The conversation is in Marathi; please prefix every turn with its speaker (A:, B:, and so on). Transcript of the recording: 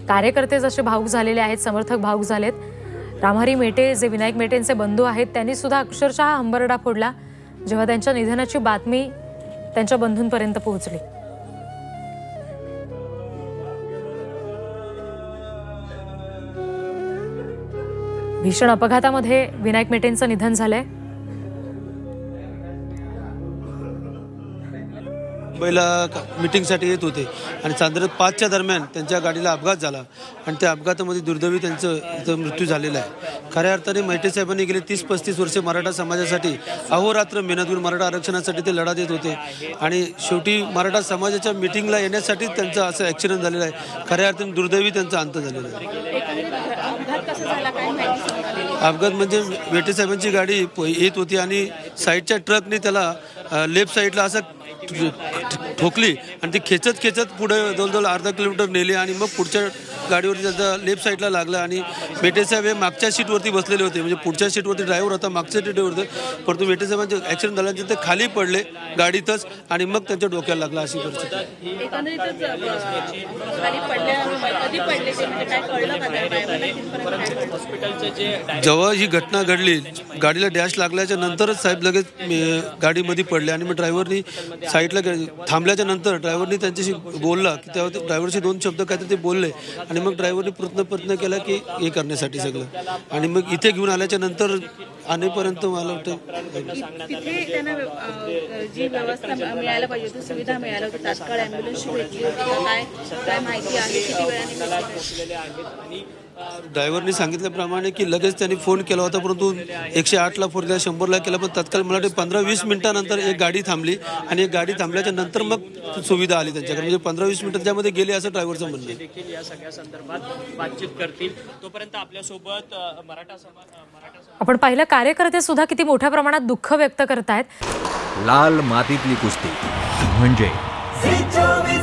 A: कार्यकर्ते जसे भावूक झालेले आहेत, समर्थक भावूक झालेत। रामहरी मेटे जे विनायक मेटेंचे बंधू आहेत त्यांनी सुद्धा अक्षरशः हंबरडा फोडला जेव्हा त्यांच्या निधनाची बातमी त्यांच्या बंधूंपर्यंत पोहोचली। भीषण अपघातामध्ये विनायक मेटेंचं निधन झालंय।
B: मुंबईला मीटिंगसाठी येत होते आणि साधारण 5च्या दरम्यान त्यांच्या गाडीला अपघात झाला आणि त्या अपघातामध्ये दुर्दैवी त्यांचा मृत्यू झालेला आहे। खऱ्या अर्थाने मेटे साहेबांनी गेले 30-35 वर्षे मराठा समाजासाठी अहोरात्र मेहनत करून मराठा आरक्षणासाठी ते लढा देत होते आणि शेवटी मराठा समाजाच्या मीटिंगला येण्यासाठी त्यांचा असं ॲक्सिडेंट झालेला आहे। खऱ्या अर्थाने दुर्दैवी त्यांचा अंत झालेला आहे। अपघात म्हणजे मेटे साहेबांची गाडी येत होती आणि साईडच्या ट्रकने त्याला लेफ्ट साईडला असं ठोकली आणि ती खेचत पुढे जवळजवळ अर्धा किलोमीटर नेली आणि मग पुढच्या गाडीवरती त्याचा लेफ्ट साईडला लागला आणि मेटे साहेब हे मागच्या सीटवरती बसलेले होते, म्हणजे पुढच्या सीटवरती ड्रायव्हर होता, मागच्या सीटवर होते, परंतु मेटे साहेबांचे ॲक्सिडेंट झाल्यानंतर ते खाली पडले गाडीतच आणि मग त्यांच्या डोक्याला लागला अशी परिस्थिती। जेव्हा ही घटना घडली गाडीला डॅश लागल्याच्या नंतरच साहेब लगेच गाडीमध्ये पडले आणि मग ड्रायव्हरनी साईडला थांबल्याच्या नंतर ड्रायव्हरनी त्यांच्याशी बोलला की तेव्हा ते ड्रायव्हरशी 2 शब्द काहीतरी ते बोलले आणि मग ड्रायव्हरनी प्रयत्न केला की हे करण्यासाठी सगळं आणि मग इथे घेऊन आल्याच्या नंतर आणेपर्यंत मला वाटतं
C: तिथे त्यांना जी व्यवस्था मिळायला पाहिजे होती, सुविधा मिळायला होती, तात्काळ ॲम्ब्युलन्सची भेटली होती, काय माहिती आहे, किती वेळाने
B: ड्रायव्हरनी सांगितल्याप्रमाणे की लगेच त्यांनी फोन केला होता, परंतु 108ला फोन केला, 100ला केला, पण तत्काळ मला वाटतं 15-20 मिनिटानंतर एक गाडी थांबली आणि एक गाडी थांबल्याच्या नंतर मग सुविधा आली त्यांच्याकडे, म्हणजे 15-20 मिनिटं त्यामध्ये गेले असं ड्रायव्हरचं म्हणणं आहे।
D: देखील या सगळ्या संदर्भात बातचीत करतील। तोपर्यंत आपल्यासोबत मराठा
A: आपण पाहिलं कार्यकर्ते सुद्धा किती मोठ्या प्रमाणात दुःख व्यक्त करतायत।
E: लाल मातीतली कुस्ती म्हणजे